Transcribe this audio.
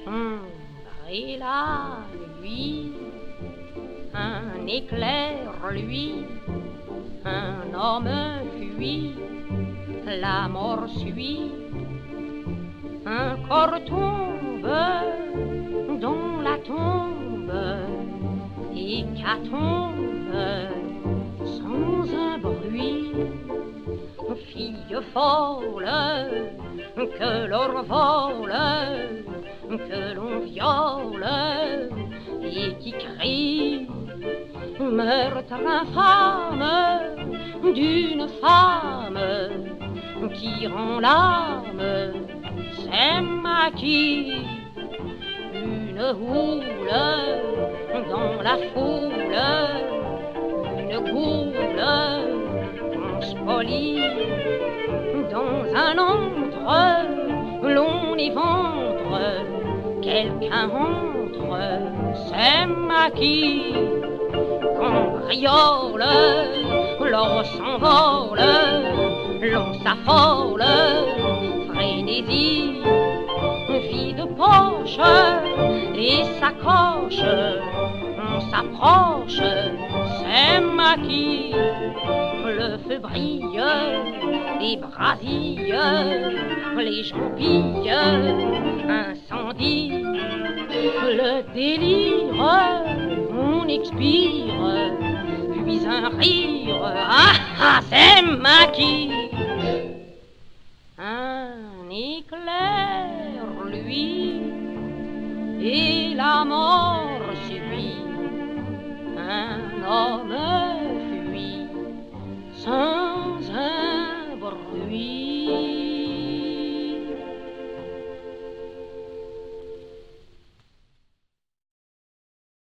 sombre et la nuit, un éclair lui, un homme fuit, la mort suit, un corps tombe dans la tombe, hécatombe sans un bruit. Fille folle, que l'or vole, que l'on viole, et qui crie meurtre infâme d'une femme qui rend l'âme, c'est maquille. Une houle dans la foule, une goule on spolie. Dans un antre, l'on éventre, quelqu'un entre, c'est maquille. Cambriole, l'or s'envole, l'on s'affole, frénésie, vie de poche et sacoche, on s'approche, c'est maquille. Le feu brille, les brasilles, les gens pillent, incendie, le délire, on expire, puis un rire, ah, c'est maquille. Un éclair, lui, et la mort subit, un homme fuit sans un bruit.